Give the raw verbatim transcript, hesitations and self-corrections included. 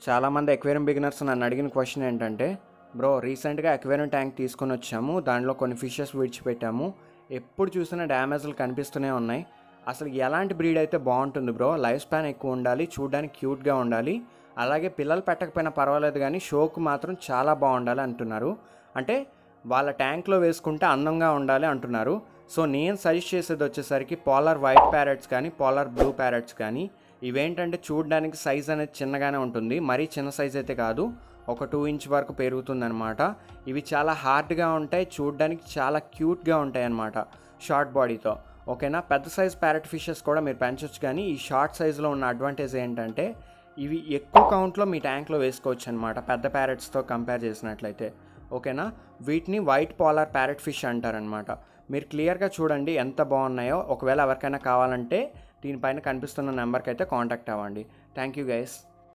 చాలామంది aquarium beginners నన్ను అడిగిన క్వశ్చన్ ఏంటంటే, బ్రో రీసెంట్గా అక్వేరియం ట్యాంక్ తీసుకొని వచ్చాము, దానిలో కొన్ని ఫిషెస్ విడిచిపెట్టాము, ఎప్పుడు చూసినా డ్యామేజ్లు కనిపిస్తూనే ఉన్నాయి. అసలు ఎలాంటి బ్రీడ్ అయితే బాగుంటుంది బ్రో? లైఫ్ స్పాన్ ఎక్కువ ఉండాలి, చూడడానికి క్యూట్గా ఉండాలి, అలాగే పిల్లలు పెట్టకపోయినా పర్వాలేదు కానీ షోకు మాత్రం చాలా బాగుండాలి అంటున్నారు. అంటే వాళ్ళ ట్యాంక్లో వేసుకుంటే అందంగా ఉండాలి అంటున్నారు. సో నేను సజెస్ట్ చేసేది వచ్చేసరికి పోలార్ వైట్ ప్యారెట్స్ కానీ పోలార్ బ్లూ ప్యారెట్స్ కానీ. ఇవేంటంటే చూడడానికి సైజ్ అనేది చిన్నగానే ఉంటుంది, మరీ చిన్న సైజ్ అయితే కాదు, ఒక టూ ఇంచ్ వరకు పెరుగుతుందన్నమాట. ఇవి చాలా హార్డ్గా ఉంటాయి, చూడడానికి చాలా క్యూట్గా ఉంటాయి అన్నమాట షార్ట్ బాడీతో. ఓకేనా, పెద్ద సైజ్ ప్యారెట్ ఫిషెస్ కూడా మీరు పెంచవచ్చు, కానీ ఈ షార్ట్ సైజులో ఉన్న అడ్వాంటేజ్ ఏంటంటే ఇవి ఎక్కువ కౌంట్లో మీ ట్యాంక్లో వేసుకోవచ్చు అనమాట, పెద్ద ప్యారెట్స్తో కంపేర్ చేసినట్లయితే. ఓకేనా, వీటిని వైట్ పోలార్ ప్యారెట్ ఫిష్ అంటారనమాట. మీరు క్లియర్గా చూడండి ఎంత బాగున్నాయో. ఒకవేళ ఎవరికైనా కావాలంటే దీనిపైన కనిపిస్తున్న నెంబర్కి అయితే కాంటాక్ట్ అవ్వండి. Thank you guys.